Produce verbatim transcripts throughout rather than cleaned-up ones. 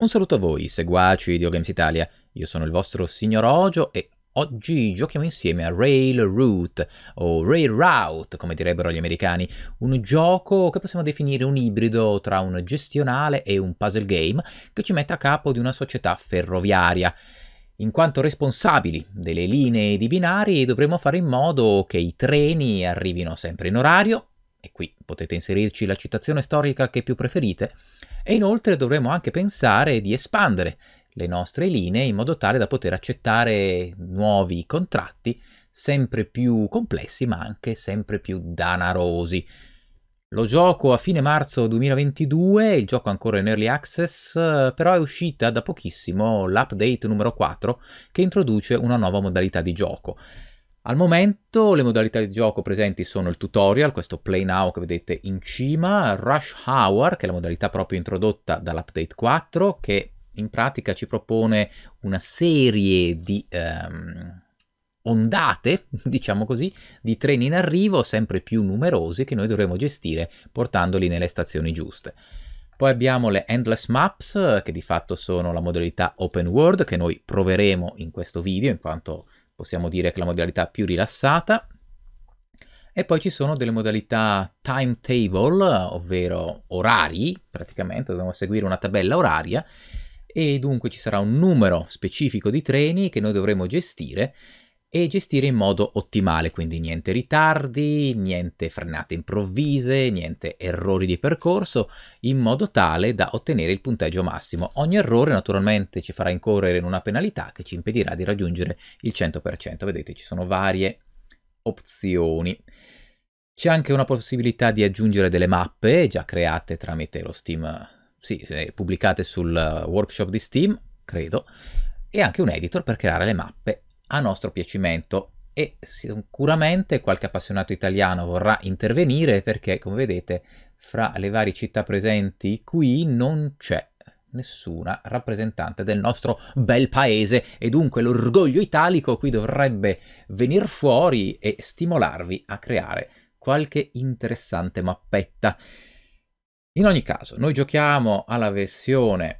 Un saluto a voi, seguaci di Videogames Italia, io sono il vostro signor Ojo e oggi giochiamo insieme a Railroute, o Railroute come direbbero gli americani, un gioco che possiamo definire un ibrido tra un gestionale e un puzzle game che ci mette a capo di una società ferroviaria. In quanto responsabili delle linee di binari dovremo fare in modo che i treni arrivino sempre in orario, e qui potete inserirci la citazione storica che più preferite, e inoltre dovremo anche pensare di espandere le nostre linee in modo tale da poter accettare nuovi contratti sempre più complessi ma anche sempre più danarosi. Lo gioco a fine marzo duemilaventidue, il gioco ancora in early access, però è uscita da pochissimo l'update numero quattro che introduce una nuova modalità di gioco. Al momento le modalità di gioco presenti sono il tutorial, questo Play Now che vedete in cima, Rush Hour, che è la modalità proprio introdotta dall'update quattro, che in pratica ci propone una serie di um, ondate, diciamo così, di treni in arrivo sempre più numerosi che noi dovremo gestire portandoli nelle stazioni giuste. Poi abbiamo le Endless Maps, che di fatto sono la modalità Open World, che noi proveremo in questo video, in quanto possiamo dire che è la modalità più rilassata. E poi ci sono delle modalità timetable, ovvero orari, praticamente dobbiamo seguire una tabella oraria, e dunque ci sarà un numero specifico di treni che noi dovremo gestire e gestire in modo ottimale, quindi niente ritardi, niente frenate improvvise, niente errori di percorso, in modo tale da ottenere il punteggio massimo. Ogni errore naturalmente ci farà incorrere in una penalità che ci impedirà di raggiungere il cento per cento. Vedete, ci sono varie opzioni. C'è anche una possibilità di aggiungere delle mappe già create tramite lo Steam, sì, pubblicate sul workshop di Steam, credo, e anche un editor per creare le mappe a nostro piacimento, e sicuramente qualche appassionato italiano vorrà intervenire perché, come vedete, fra le varie città presenti qui non c'è nessuna rappresentante del nostro bel paese, e dunque l'orgoglio italico qui dovrebbe venire fuori e stimolarvi a creare qualche interessante mappetta. In ogni caso, noi giochiamo alla versione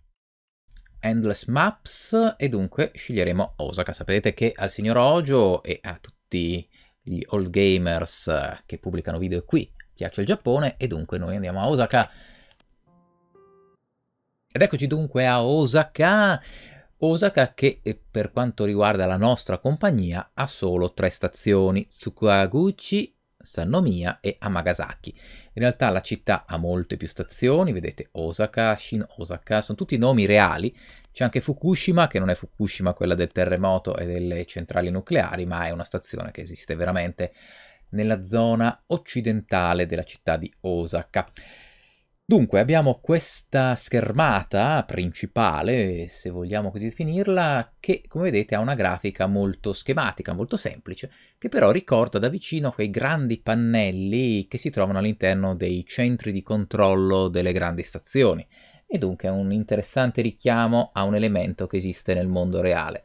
Endless Maps e dunque sceglieremo Osaka. Sapete che al signor Ojo e a tutti gli old gamers che pubblicano video qui piace il Giappone, e dunque noi andiamo a Osaka. Ed eccoci dunque a Osaka. Osaka che per quanto riguarda la nostra compagnia ha solo tre stazioni: Tsukuaguchi, Sannomiya e Amagasaki. In realtà la città ha molte più stazioni, vedete Osaka, Shin Osaka, sono tutti nomi reali. C'è anche Fukushima, che non è Fukushima quella del terremoto e delle centrali nucleari, ma è una stazione che esiste veramente nella zona occidentale della città di Osaka. Dunque abbiamo questa schermata principale, se vogliamo così definirla, che come vedete ha una grafica molto schematica, molto semplice, che però ricorda da vicino quei grandi pannelli che si trovano all'interno dei centri di controllo delle grandi stazioni, e dunque è un interessante richiamo a un elemento che esiste nel mondo reale.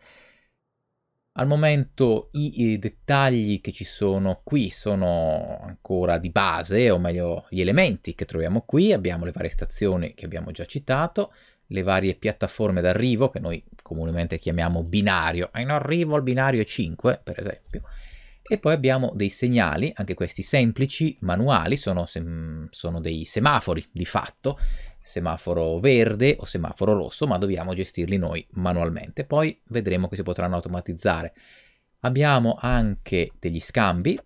Al momento i, i dettagli che ci sono qui sono ancora di base, o meglio gli elementi che troviamo qui. Abbiamo le varie stazioni che abbiamo già citato, le varie piattaforme d'arrivo che noi comunemente chiamiamo binario, in arrivo al binario cinque per esempio, e poi abbiamo dei segnali, anche questi semplici, manuali, sono, sono dei semafori di fatto, semaforo verde o semaforo rosso, ma dobbiamo gestirli noi manualmente. Poi vedremo che si potranno automatizzare. Abbiamo anche degli scambi,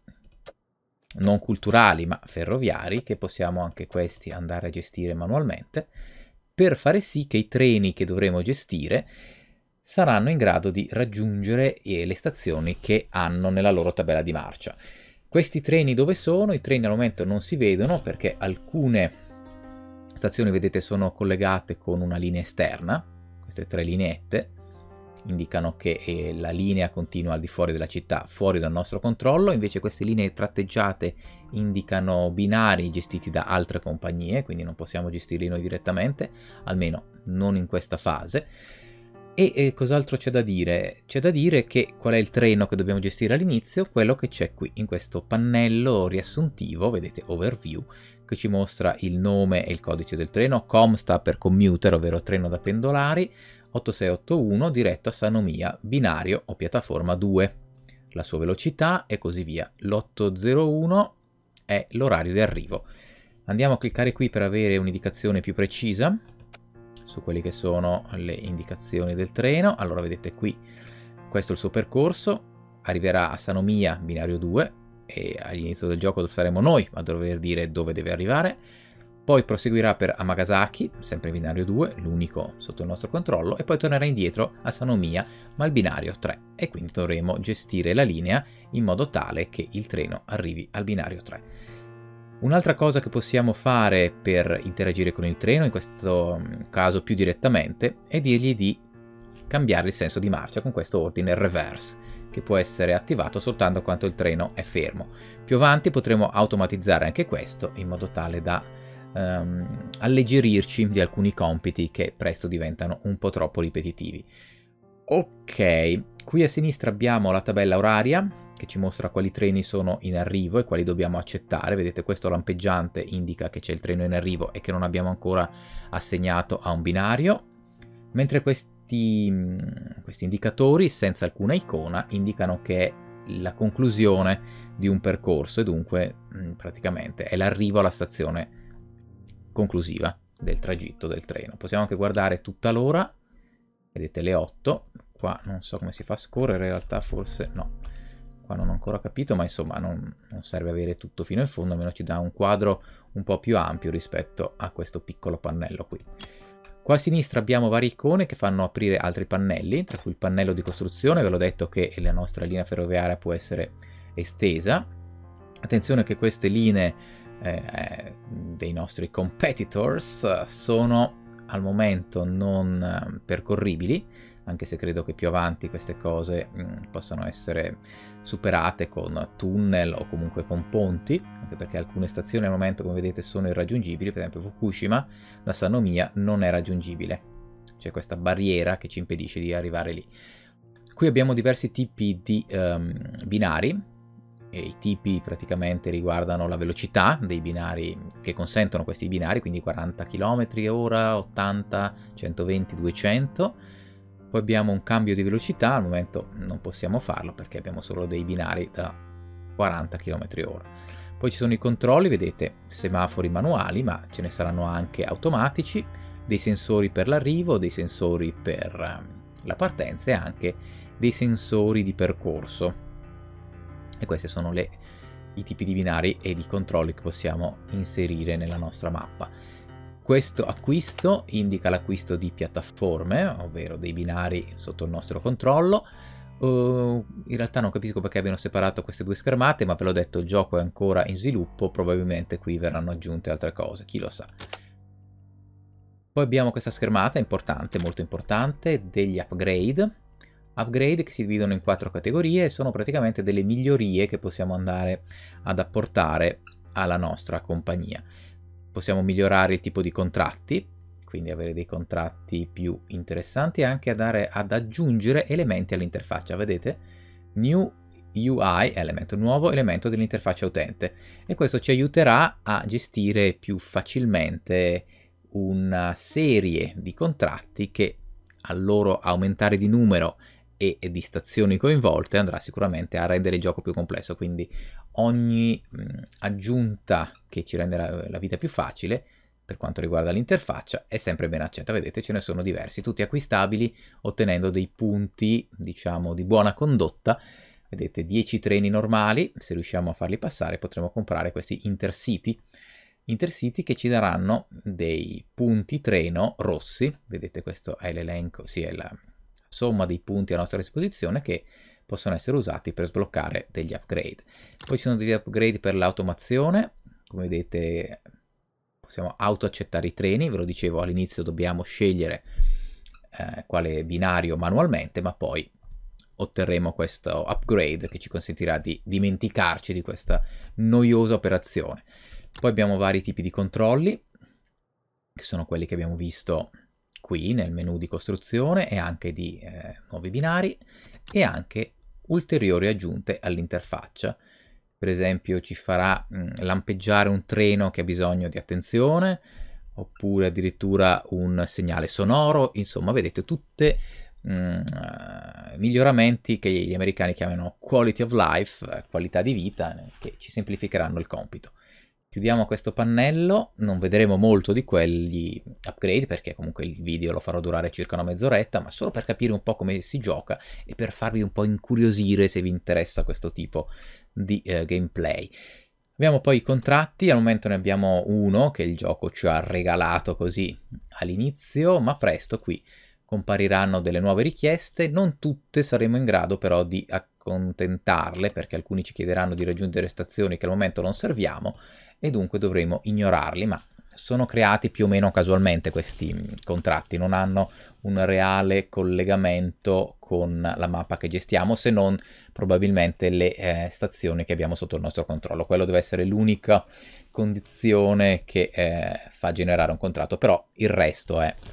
non culturali ma ferroviari, che possiamo anche questi andare a gestire manualmente, per fare sì che i treni che dovremo gestire saranno in grado di raggiungere le stazioni che hanno nella loro tabella di marcia. Questi treni dove sono? I treni al momento non si vedono perché alcune stazioni, vedete, sono collegate con una linea esterna. Queste tre lineette indicano che eh, la linea continua al di fuori della città, fuori dal nostro controllo. Invece queste linee tratteggiate indicano binari gestiti da altre compagnie, quindi non possiamo gestirli noi direttamente, almeno non in questa fase. E eh, cos'altro c'è da dire? C'è da dire che qual è il treno che dobbiamo gestire all'inizio? Quello che c'è qui in questo pannello riassuntivo, vedete overview, che ci mostra il nome e il codice del treno. C O M sta per commuter, ovvero treno da pendolari. otto sei otto uno diretto a Sanomia, binario o piattaforma due. La sua velocità e così via. L'otto zero uno è l'orario di arrivo. Andiamo a cliccare qui per avere un'indicazione più precisa su quelle che sono le indicazioni del treno. Allora vedete qui, questo è il suo percorso, arriverà a Sanomia, binario due, e all'inizio del gioco saremo noi a dover dire dove deve arrivare. Poi proseguirà per Amagasaki, sempre binario due, l'unico sotto il nostro controllo, e poi tornerà indietro a Sanomia, ma al binario tre, e quindi dovremo gestire la linea in modo tale che il treno arrivi al binario tre. Un'altra cosa che possiamo fare per interagire con il treno, in questo caso più direttamente, è dirgli di cambiare il senso di marcia con questo ordine reverse, che può essere attivato soltanto quando il treno è fermo. Più avanti potremo automatizzare anche questo in modo tale da Um, alleggerirci di alcuni compiti che presto diventano un po' troppo ripetitivi. Ok, qui a sinistra abbiamo la tabella oraria che ci mostra quali treni sono in arrivo e quali dobbiamo accettare. Vedete, questo lampeggiante indica che c'è il treno in arrivo e che non abbiamo ancora assegnato a un binario, mentre questi, questi indicatori senza alcuna icona indicano che è la conclusione di un percorso e dunque praticamente è l'arrivo alla stazione conclusiva del tragitto del treno. Possiamo anche guardare tutta l'ora, vedete le otto, qua non so come si fa a scorrere, in realtà forse no, qua non ho ancora capito, ma insomma non, non serve avere tutto fino in fondo, almeno ci dà un quadro un po' più ampio rispetto a questo piccolo pannello qui. Qua a sinistra abbiamo varie icone che fanno aprire altri pannelli, tra cui il pannello di costruzione. Ve l'ho detto che la nostra linea ferroviaria può essere estesa. Attenzione che queste linee Eh, dei nostri competitors sono al momento non eh, percorribili, anche se credo che più avanti queste cose mh, possano essere superate con tunnel o comunque con ponti, anche perché alcune stazioni al momento, come vedete, sono irraggiungibili. Per esempio Fukushima da Sanomia non è raggiungibile, c'è questa barriera che ci impedisce di arrivare lì. Qui abbiamo diversi tipi di um, binari, e i tipi praticamente riguardano la velocità dei binari che consentono questi binari, quindi quaranta chilometri orra, ottanta, centoventi, duecento. Poi abbiamo un cambio di velocità, al momento non possiamo farlo perché abbiamo solo dei binari da quaranta chilometri orra. Poi ci sono i controlli, vedete, semafori manuali, ma ce ne saranno anche automatici, dei sensori per l'arrivo, dei sensori per la partenza e anche dei sensori di percorso. E questi sono le, i tipi di binari e di controlli che possiamo inserire nella nostra mappa. Questo acquisto indica l'acquisto di piattaforme, ovvero dei binari sotto il nostro controllo. Uh, in realtà non capisco perché abbiano separato queste due schermate, ma ve l'ho detto, il gioco è ancora in sviluppo, probabilmente qui verranno aggiunte altre cose, chi lo sa. Poi abbiamo questa schermata importante, molto importante, degli upgrade. Upgrade che si dividono in quattro categorie e sono praticamente delle migliorie che possiamo andare ad apportare alla nostra compagnia. Possiamo migliorare il tipo di contratti, quindi avere dei contratti più interessanti, e anche andare ad aggiungere elementi all'interfaccia. Vedete? New U I element, nuovo elemento dell'interfaccia utente, e questo ci aiuterà a gestire più facilmente una serie di contratti che al loro aumentare di numero e di stazioni coinvolte andrà sicuramente a rendere il gioco più complesso, quindi ogni mh, aggiunta che ci renderà la vita più facile per quanto riguarda l'interfaccia è sempre ben accetta. Vedete, ce ne sono diversi, tutti acquistabili ottenendo dei punti, diciamo, di buona condotta. Vedete, dieci treni normali, se riusciamo a farli passare potremo comprare questi intercity intercity che ci daranno dei punti treno rossi. Vedete, questo è l'elenco, sì, è la somma dei punti a nostra disposizione che possono essere usati per sbloccare degli upgrade. Poi ci sono degli upgrade per l'automazione, come vedete possiamo auto accettare i treni. Ve lo dicevo all'inizio, dobbiamo scegliere eh, quale binario manualmente, ma poi otterremo questo upgrade che ci consentirà di dimenticarci di questa noiosa operazione. Poi abbiamo vari tipi di controlli, che sono quelli che abbiamo visto qui nel menu di costruzione, e anche di eh, nuovi binari e anche ulteriori aggiunte all'interfaccia. per esempio ci farà mh, lampeggiare un treno che ha bisogno di attenzione, oppure addirittura un segnale sonoro, insomma vedete tutte mh, miglioramenti che gli americani chiamano quality of life, qualità di vita, che ci semplificheranno il compito. Chiudiamo questo pannello, non vedremo molto di quegli upgrade perché comunque il video lo farò durare circa una mezz'oretta, ma solo per capire un po' come si gioca e per farvi un po' incuriosire se vi interessa questo tipo di eh, gameplay. Abbiamo poi i contratti, al momento ne abbiamo uno che il gioco ci ha regalato così all'inizio, ma presto qui compariranno delle nuove richieste, non tutte saremo in grado però di accontentarle perché alcuni ci chiederanno di raggiungere stazioni che al momento non serviamo e dunque dovremo ignorarli, ma sono creati più o meno casualmente questi contratti, non hanno un reale collegamento con la mappa che gestiamo, se non probabilmente le eh, stazioni che abbiamo sotto il nostro controllo. Quello deve essere l'unica condizione che eh, fa generare un contratto, però il resto è,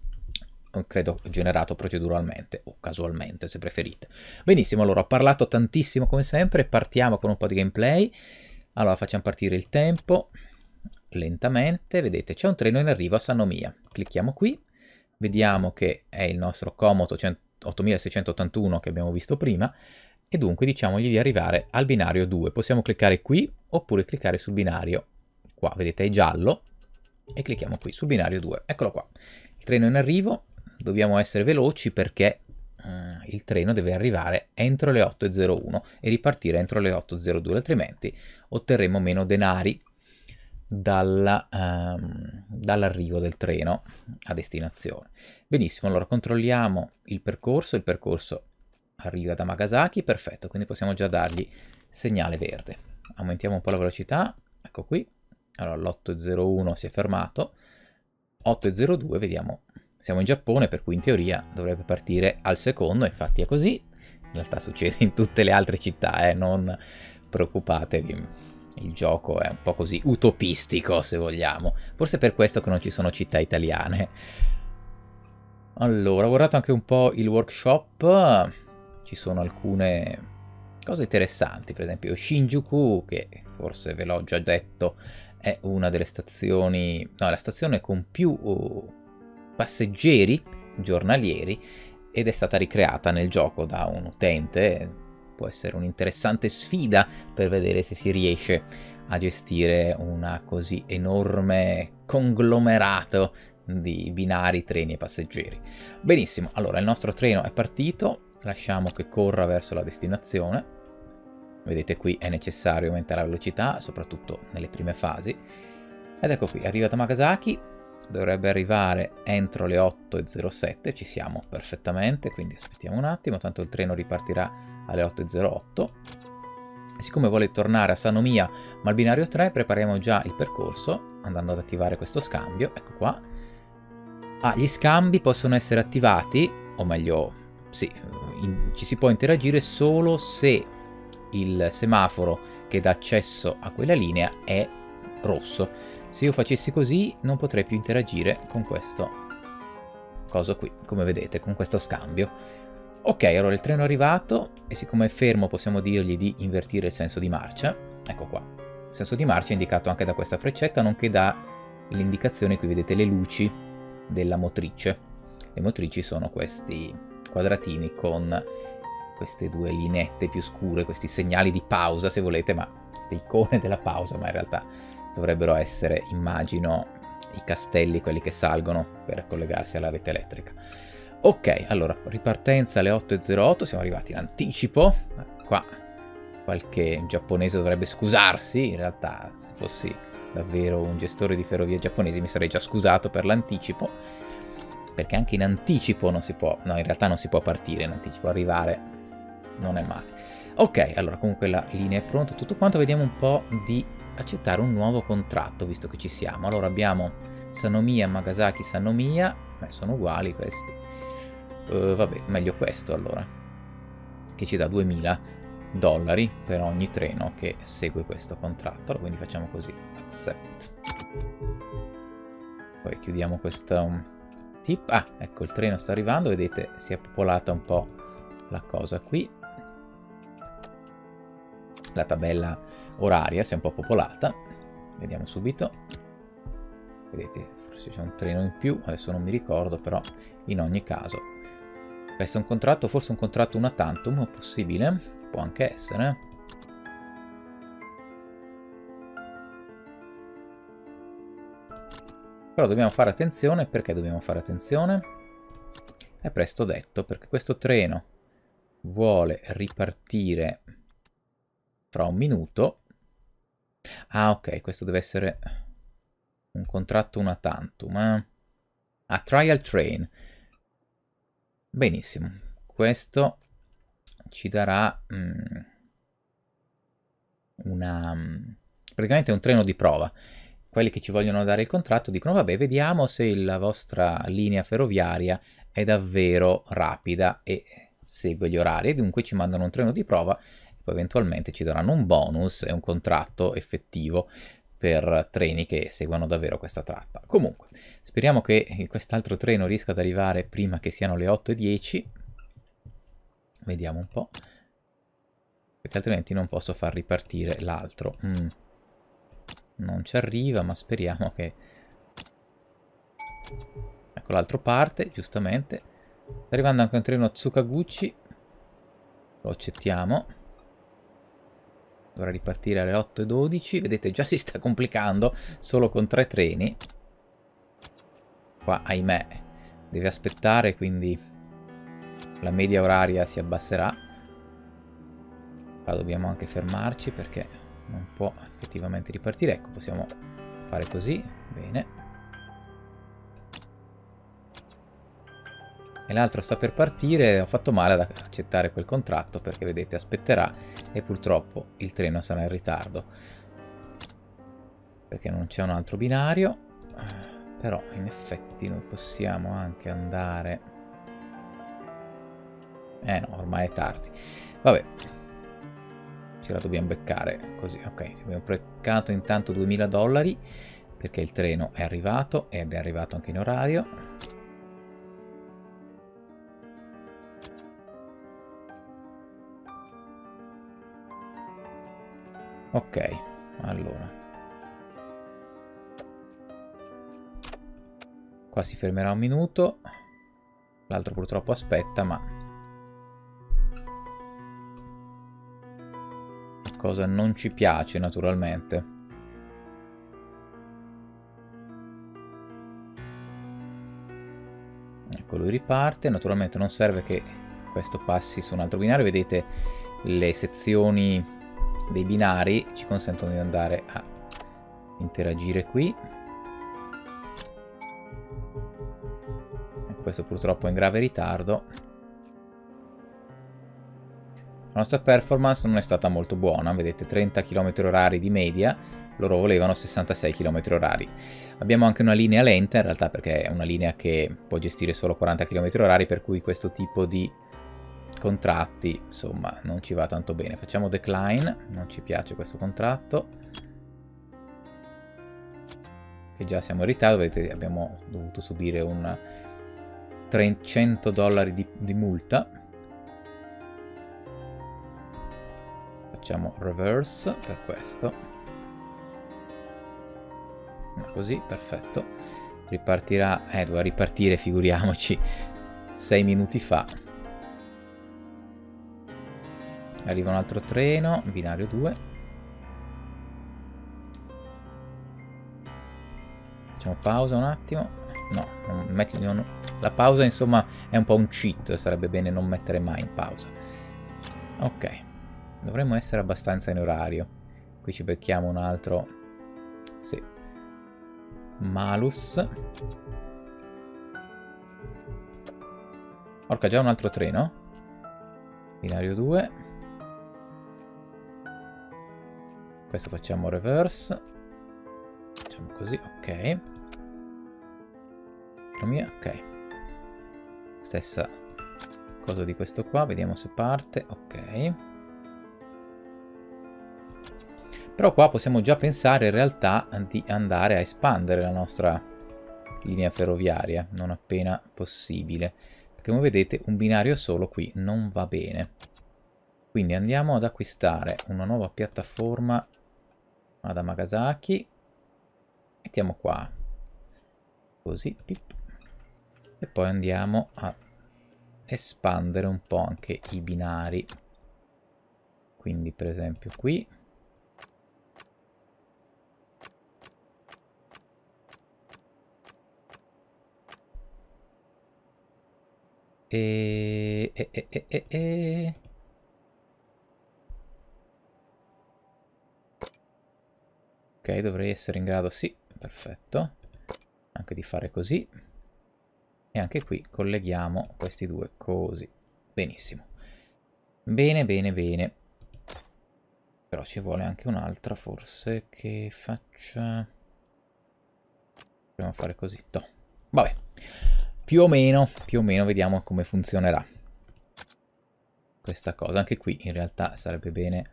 credo, generato proceduralmente o casualmente, se preferite. Benissimo, allora ho parlato tantissimo come sempre, partiamo con un po' di gameplay. Allora facciamo partire il tempo lentamente, vedete c'è un treno in arrivo a Sannomiya, clicchiamo qui, vediamo che è il nostro Komoto ottomilaseicentottantuno che abbiamo visto prima e dunque diciamogli di arrivare al binario due, possiamo cliccare qui oppure cliccare sul binario qua, vedete è giallo e clicchiamo qui sul binario due, eccolo qua, il treno in arrivo, dobbiamo essere veloci perché uh, il treno deve arrivare entro le otto e zero uno e ripartire entro le otto e zero due, altrimenti otterremo meno denari dalla, um, dall'arrivo del treno a destinazione. Benissimo, allora controlliamo il percorso, il percorso arriva da Nagasaki, perfetto, quindi possiamo già dargli segnale verde. Aumentiamo un po' la velocità, ecco qui, allora l'otto e zero uno si è fermato, otto e zero due, vediamo, siamo in Giappone per cui in teoria dovrebbe partire al secondo, infatti è così, in realtà succede in tutte le altre città, eh, non preoccupatevi. Il gioco è un po' così utopistico, se vogliamo. Forse è per questo che non ci sono città italiane. Allora, ho guardato anche un po' il workshop. Ci sono alcune cose interessanti. Per esempio Shinjuku, che forse ve l'ho già detto, è una delle stazioni... No, la stazione con più passeggeri giornalieri ed è stata ricreata nel gioco da un utente. Può essere un'interessante sfida per vedere se si riesce a gestire una così enorme conglomerato di binari, treni e passeggeri. Benissimo, allora il nostro treno è partito, lasciamo che corra verso la destinazione. Vedete qui è necessario aumentare la velocità, soprattutto nelle prime fasi. Ed ecco qui, arriva da Nagasaki, dovrebbe arrivare entro le otto e zero sette, ci siamo perfettamente, quindi aspettiamo un attimo, tanto il treno ripartirà alle otto e zero otto. Siccome vuole tornare a Sannomiya ma al binario tre, prepariamo già il percorso andando ad attivare questo scambio, ecco qua. Ah, gli scambi possono essere attivati, o meglio, sì, in, ci si può interagire solo se il semaforo che dà accesso a quella linea è rosso. Se io facessi così non potrei più interagire con questo coso qui, come vedete, con questo scambio. Ok, allora il treno è arrivato e siccome è fermo possiamo dirgli di invertire il senso di marcia. Ecco qua, il senso di marcia è indicato anche da questa freccetta, nonché da l'indicazione, qui vedete le luci della motrice. Le motrici sono questi quadratini con queste due lineette più scure, questi segnali di pausa se volete, ma queste icone della pausa, ma in realtà dovrebbero essere, immagino, i castelli, quelli che salgono per collegarsi alla rete elettrica. Ok, allora, ripartenza alle otto e zero otto, siamo arrivati in anticipo. Qua qualche giapponese dovrebbe scusarsi, in realtà se fossi davvero un gestore di ferrovie giapponesi mi sarei già scusato per l'anticipo, perché anche in anticipo non si può, no in realtà non si può partire in anticipo, arrivare non è male. Ok, allora comunque la linea è pronta, tutto quanto, vediamo un po' di accettare un nuovo contratto visto che ci siamo. Allora abbiamo Sannomiya, Nagasaki, Sannomiya, beh, sono uguali questi. Uh, vabbè, meglio questo allora, che ci dà duemila dollari per ogni treno che segue questo contratto. Allora, quindi facciamo così, accept. Poi chiudiamo questo tip. Ah, ecco, il treno sta arrivando, vedete, si è popolata un po' la cosa qui. la tabella oraria sia un po' popolata. Vediamo subito. Vedete, forse c'è un treno in più, adesso non mi ricordo, però in ogni caso questo è un contratto, forse un contratto una tantum, possibile? Può anche essere. Però dobbiamo fare attenzione. Perché dobbiamo fare attenzione? È presto detto, perché questo treno vuole ripartire fra un minuto. Ah, ok, questo deve essere un contratto una tantum. Eh? Ah, trial train. Benissimo. Questo ci darà mm, una... Mm, praticamente un treno di prova. Quelli che ci vogliono dare il contratto dicono: vabbè, vediamo se la vostra linea ferroviaria è davvero rapida e segue gli orari, e dunque ci mandano un treno di prova e poi eventualmente ci daranno un bonus e un contratto effettivo per treni che seguono davvero questa tratta. Comunque, speriamo che quest'altro treno riesca ad arrivare prima che siano le otto e dieci. Vediamo un po', perché altrimenti non posso far ripartire l'altro. Mm. Non ci arriva, ma speriamo che... Ecco, l'altro parte, giustamente. Sta arrivando anche un treno a Tsukaguchi. Lo accettiamo. Dovrà ripartire alle otto e dodici. Vedete, già si sta complicando solo con tre treni. Qua, ahimè, deve aspettare, quindi la media oraria si abbasserà. Qua dobbiamo anche fermarci perché non può effettivamente ripartire. Ecco, possiamo fare così. Bene. E l'altro sta per partire. Ho fatto male ad accettare quel contratto perché, vedete, aspetterà e purtroppo il treno sarà in ritardo perché non c'è un altro binario. Però in effetti noi possiamo anche andare... Eh no, ormai è tardi. Vabbè, ce la dobbiamo beccare così. Ok, abbiamo beccato intanto duemila dollari perché il treno è arrivato ed è arrivato anche in orario. Ok, allora qua si fermerà un minuto. L'altro purtroppo aspetta, ma cosa non ci piace naturalmente. Ecco, lui riparte. Naturalmente non serve che questo passi su un altro binario. Vedete, le sezioni dei binari ci consentono di andare a interagire qui. Ecco, questo purtroppo è in grave ritardo. La nostra performance non è stata molto buona, vedete, trenta chilometri orari di media, loro volevano sessantasei chilometri orari. Abbiamo anche una linea lenta in realtà, perché è una linea che può gestire solo quaranta chilometri orari, per cui questo tipo di contratti, insomma, non ci va tanto bene. Facciamo decline, non ci piace questo contratto, che già siamo in ritardo, vedete, abbiamo dovuto subire un trecento dollari di, di multa. Facciamo reverse per questo. Così, perfetto. Ripartirà. Eh, doveva ripartire, figuriamoci, sei minuti fa. Arriva un altro treno, binario due. Facciamo pausa un attimo. No, non metti, non, la pausa insomma è un po' un cheat, sarebbe bene non mettere mai in pausa. Ok. Dovremmo essere abbastanza in orario. Qui ci becchiamo un altro. Sì. Malus. Porca, già un altro treno. Binario due. Questo facciamo reverse. Facciamo così, ok. Ok. Stessa cosa di questo qua. Vediamo se parte. Ok. Però qua possiamo già pensare in realtà di andare a espandere la nostra linea ferroviaria, non appena possibile. Perché come vedete un binario solo qui non va bene. Quindi andiamo ad acquistare una nuova piattaforma ad Amagasaki. Mettiamo qua. Così. Pip. E poi andiamo a espandere un po' anche i binari. Quindi per esempio qui. E... e, e, e, e, e. Ok, dovrei essere in grado, sì, perfetto, anche di fare così. E anche qui colleghiamo questi due così. Benissimo. Bene, bene, bene. Però ci vuole anche un'altra forse che faccia... Proviamo a fare così. No. Vabbè. Più o meno, più o meno vediamo come funzionerà questa cosa. Anche qui in realtà sarebbe bene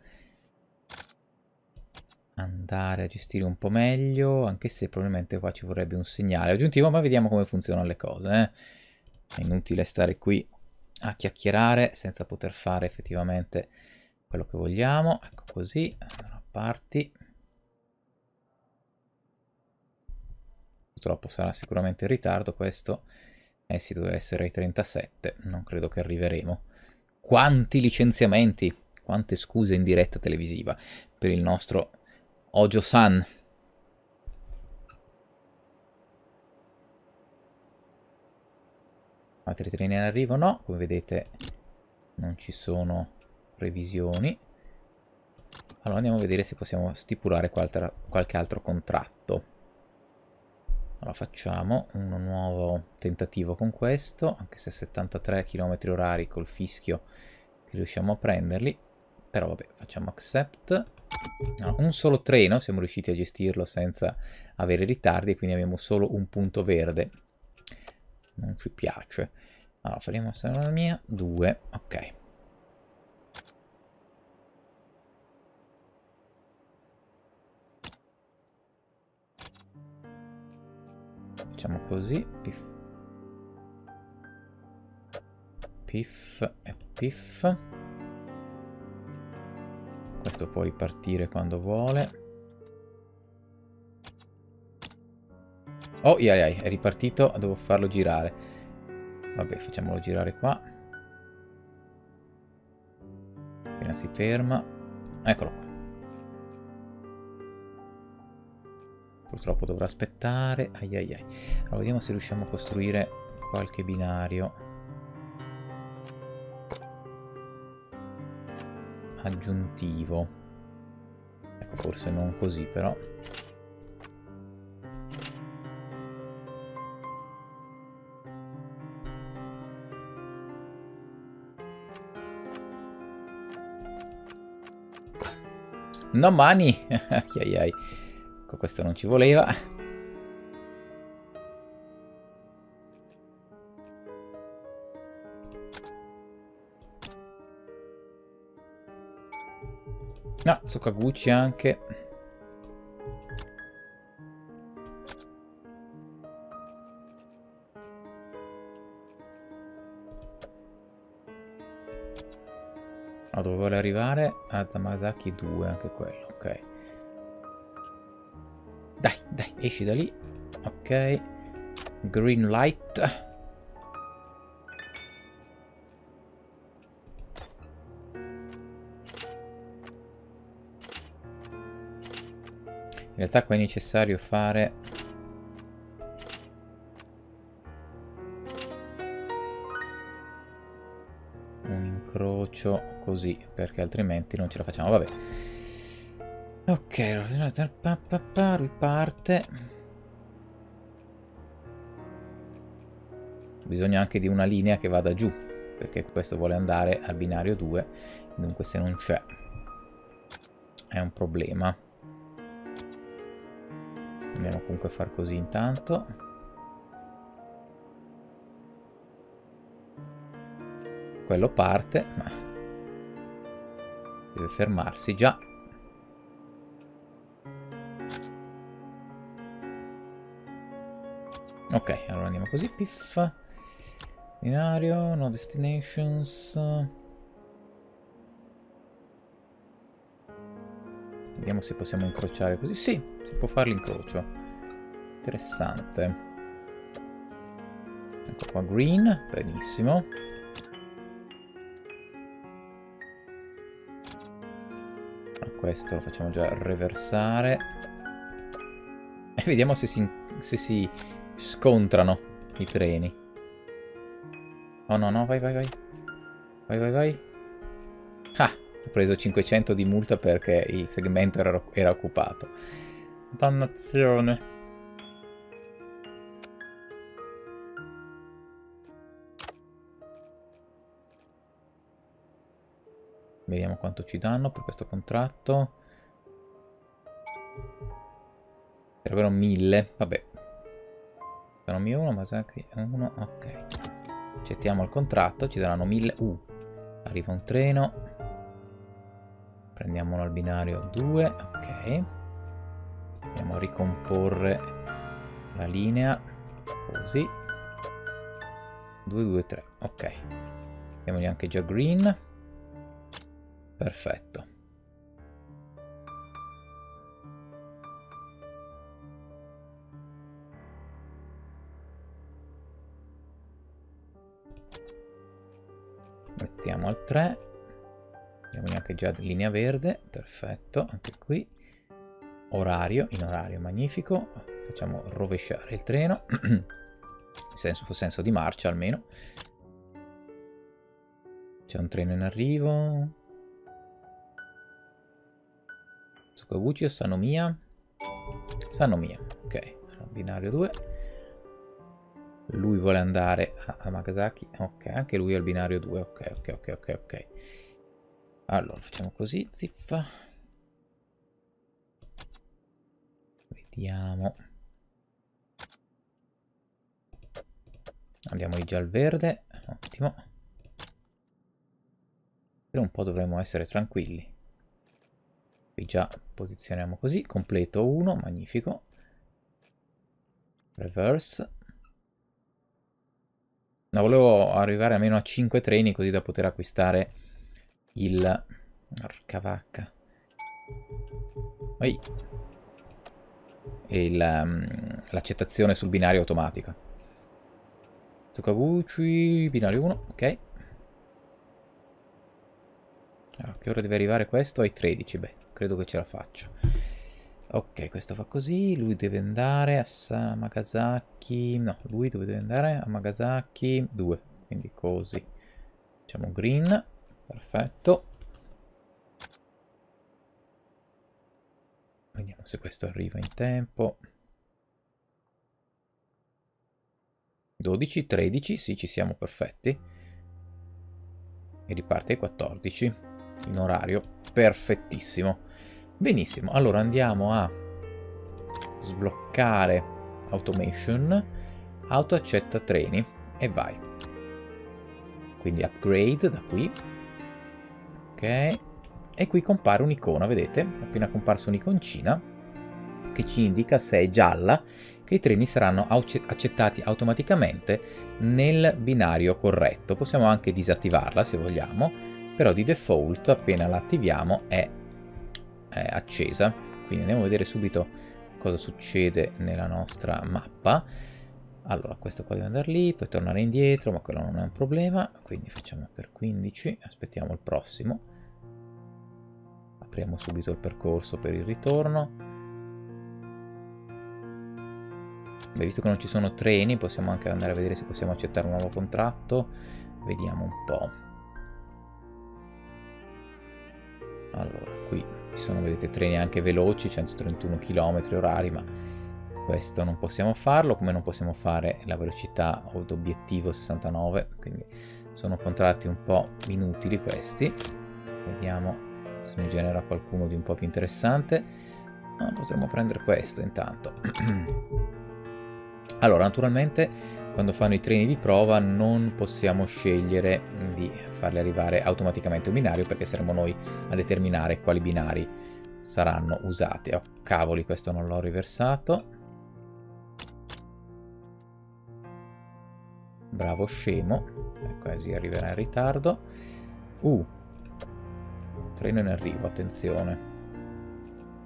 andare a gestire un po' meglio, anche se probabilmente qua ci vorrebbe un segnale aggiuntivo, ma vediamo come funzionano le cose. Eh. È inutile stare qui a chiacchierare senza poter fare effettivamente quello che vogliamo. Ecco così, allora, parti. Purtroppo sarà sicuramente in ritardo questo. Eh sì, doveva essere ai trentasette, non credo che arriveremo. Quanti licenziamenti, quante scuse in diretta televisiva per il nostro Ojo-san. Altri treni in arrivo? No, come vedete non ci sono previsioni. Allora andiamo a vedere se possiamo stipulare qualche, qualche altro contratto. Allora facciamo un nuovo tentativo con questo, anche se settantatré chilometri orari col fischio che riusciamo a prenderli. Però vabbè, facciamo accept. No, un solo treno, siamo riusciti a gestirlo senza avere ritardi, e quindi abbiamo solo un punto verde. Non ci piace. Allora, faremo la mia, due, ok. Facciamo così, piff. Piff e piff. Questo può ripartire quando vuole. Oh, iai, iai, è ripartito, devo farlo girare. Vabbè, facciamolo girare qua. Appena si ferma. Eccolo qua. Purtroppo dovrà aspettare. Ai ai ai. Allora, vediamo se riusciamo a costruire qualche binario aggiuntivo. Ecco, forse non così, però. No money! Ai ai. Questo non ci voleva. No, su Kaguchi anche. No, dove vuole arrivare? A Tamasaki due, anche quello, ok. Dai, dai, esci da lì. Ok. Green light. In realtà qua è necessario fare un incrocio così, perché altrimenti non ce la facciamo. Vabbè. Ok, riparte. Bisogna anche di una linea che vada giù, perché questo vuole andare al binario due, dunque se non c'è è un problema. Andiamo comunque a far così intanto. Quello parte, ma deve fermarsi già. Ok, allora andiamo così, piff. Binario, no destinations. Vediamo se possiamo incrociare così. Sì, si può fare l'incrocio. Interessante. Ecco qua green, benissimo. Questo lo facciamo già reversare. E vediamo se si, se si scontrano i treni. Oh no, no, vai, vai, vai. Vai, vai, vai. Ah, ho preso cinquecento di multa perché il segmento era, era occupato. Dannazione. Vediamo quanto ci danno per questo contratto. Sarebbero mille, vabbè. Sono mio uno, ma uno, ok. Accettiamo il contratto, ci daranno mille. Uh, arriva un treno. Prendiamolo al binario due, ok. Andiamo a ricomporre la linea, così. due, due, tre, ok. Diamogli anche già green. Perfetto. Mettiamo al tre. Diamogli anche già linea verde. Perfetto, anche qui. Orario, in orario, magnifico. Facciamo rovesciare il treno. In senso, senso di marcia almeno. C'è un treno in arrivo. Tsukaguchi o Sanomiya? Sanomiya, ok. Binario due. Lui vuole andare a Amagasaki. Ok, anche lui al binario due. Ok, ok, ok, ok, ok. Allora, facciamo così, zippa. Vediamo. Andiamo di già al verde. Ottimo. Per un po' dovremmo essere tranquilli. Qui già posizioniamo così. Completo uno, magnifico. Reverse. No, volevo arrivare almeno a cinque treni così da poter acquistare il... Porca vacca. E l'accettazione sul binario automatica. Tsukaguchi, binario uno, ok. A che ora deve arrivare questo? Ai tredici, beh, credo che ce la faccio. Ok, questo fa così, lui deve andare a Amagasaki, no, lui dove deve andare? A Amagasaki due, quindi così. Facciamo green, perfetto. Vediamo se questo arriva in tempo. dodici, tredici, sì, ci siamo perfetti. E riparte ai quattordici, in orario perfettissimo. Benissimo, allora andiamo a sbloccare automation, auto accetta treni e vai. Quindi upgrade da qui. Ok, e qui compare un'icona, vedete? Appena comparsa un'iconcina che ci indica, se è gialla, che i treni saranno accettati automaticamente nel binario corretto. Possiamo anche disattivarla se vogliamo, però di default appena la attiviamo è, è accesa. Quindi andiamo a vedere subito cosa succede nella nostra mappa. Allora, questo qua deve andare lì, poi tornare indietro, ma quello non è un problema. Quindi facciamo per quindici, aspettiamo il prossimo. Apriamo subito il percorso per il ritorno. Beh, visto che non ci sono treni, possiamo anche andare a vedere se possiamo accettare un nuovo contratto. Vediamo un po'. Allora, qui ci sono, vedete, treni anche veloci, centotrentuno chilometri orari, ma questo non possiamo farlo, come non possiamo fare la velocità d'obiettivo sessantanove, quindi sono contratti un po' inutili questi. Vediamo se ne genera qualcuno di un po' più interessante. Ah, potremmo prendere questo intanto. Allora, naturalmente, quando fanno i treni di prova non possiamo scegliere di farli arrivare automaticamente a un binario, perché saremo noi a determinare quali binari saranno usati. Oh, cavoli, questo non l'ho riversato. Bravo scemo. Ecco, così arriverà in ritardo. Uh, treno in arrivo, attenzione.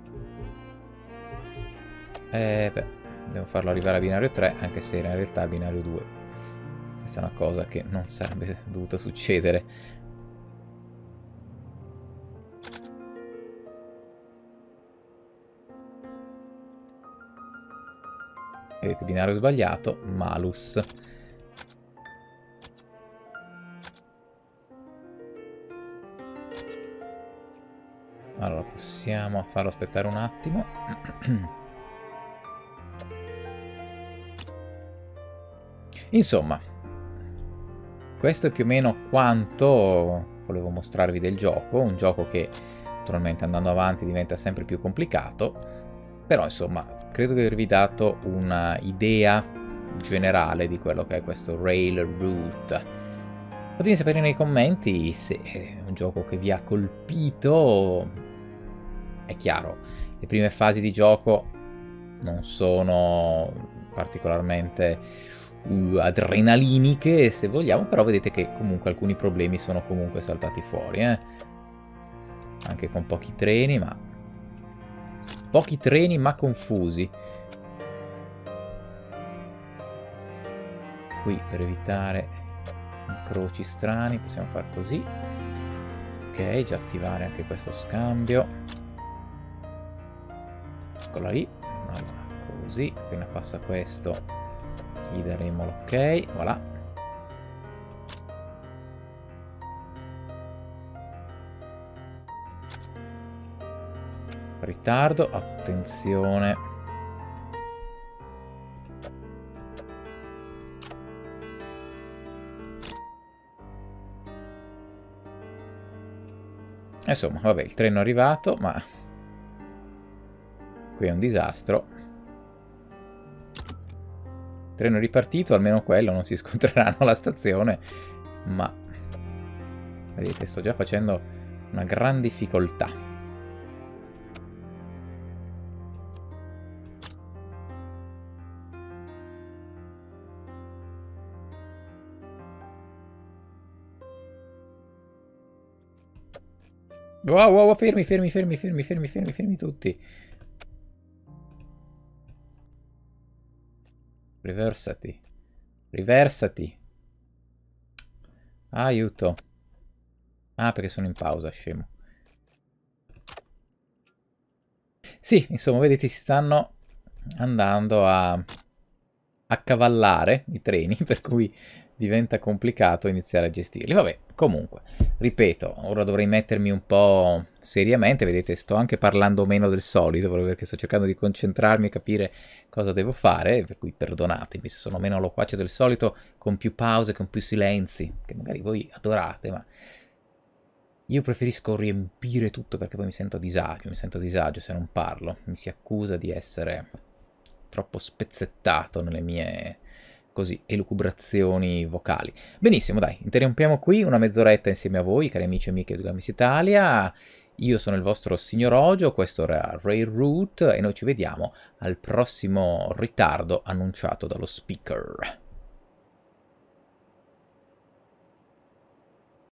Eh, beh, devo farlo arrivare a binario tre, anche se era in realtà a binario due. Questa è una cosa che non sarebbe dovuta succedere. Vedete, binario sbagliato, malus. Allora, possiamo farlo aspettare un attimo. Insomma, questo è più o meno quanto volevo mostrarvi del gioco. Un gioco che, naturalmente, andando avanti diventa sempre più complicato. Però, insomma, credo di avervi dato un'idea generale di quello che è questo Railroad. Fatemi sapere nei commenti se è un gioco che vi ha colpito. È chiaro, le prime fasi di gioco non sono particolarmente uh, adrenaliniche, se vogliamo, però vedete che comunque alcuni problemi sono comunque saltati fuori, eh? Anche con pochi treni, ma... Pochi treni ma confusi. Qui per evitare incroci strani possiamo fare così. Ok, già attivare anche questo scambio. Eccola lì. Allora, così, appena passa questo gli daremo l'ok, voilà. Ritardo, attenzione. Insomma, vabbè, il treno è arrivato, ma qui è un disastro. Il treno è ripartito, almeno quello, non si scontreranno alla stazione, ma vedete, sto già facendo una gran difficoltà. Wow, wow, fermi, fermi, fermi, fermi, fermi, fermi, fermi tutti. Riversati. Riversati. Aiuto. Ah, perché sono in pausa, scemo. Sì, insomma, vedete, si stanno andando a accavallare i treni, per cui diventa complicato iniziare a gestirli. Vabbè, comunque, ripeto, ora dovrei mettermi un po' seriamente, vedete, sto anche parlando meno del solito, proprio perché sto cercando di concentrarmi e capire cosa devo fare, per cui perdonatemi se sono meno loquace del solito, con più pause, con più silenzi, che magari voi adorate, ma io preferisco riempire tutto perché poi mi sento a disagio, mi sento a disagio se non parlo, mi si accusa di essere troppo spezzettato nelle mie, così, elucubrazioni vocali. Benissimo, dai, interrompiamo qui una mezz'oretta insieme a voi, cari amici e amiche di Games Italia. Io sono il vostro signor Ogio, questo era Railroad e noi ci vediamo al prossimo ritardo annunciato dallo speaker.